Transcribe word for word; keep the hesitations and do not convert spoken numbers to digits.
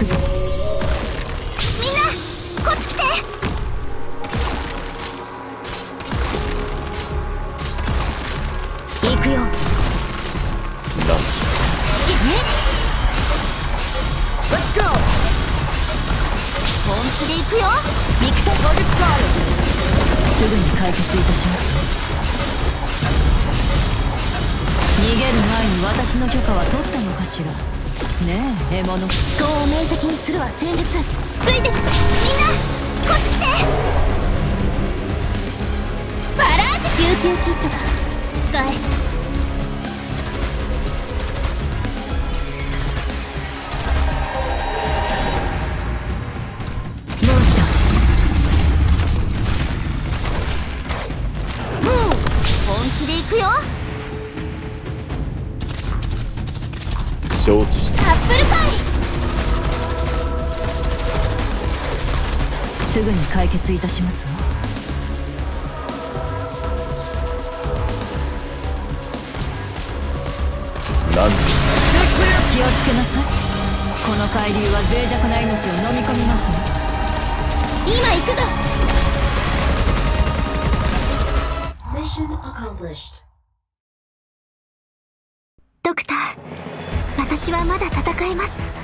くぞ。 みんなこっち来て。 行くよ。死ね。 本気で行くよ。 ビクトル・ゴルフカール。すぐに解決いたします。逃げる前に私の許可は取ったのかしら。ねえ獲物。 思考を明晰にするは戦術。ついてきて。みんなこっち来て。バラージ救急キットだ。使え。本気で行くよ。 承知した。 アップルパイ。 すぐに解決いたしますわ。 何気をつけなさい。この海流は脆弱な命を飲み込みますわ。 今行くぞ。ドクター、私はまだ戦えます。